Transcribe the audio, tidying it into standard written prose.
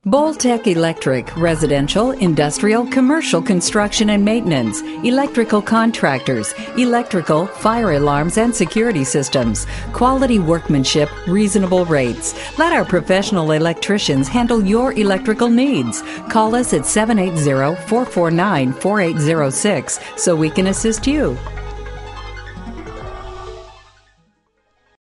Boltek Electric, residential, industrial, commercial construction and maintenance, electrical contractors, electrical, fire alarms and security systems, quality workmanship, reasonable rates. Let our professional electricians handle your electrical needs. Call us at 780-449-4806 so we can assist you.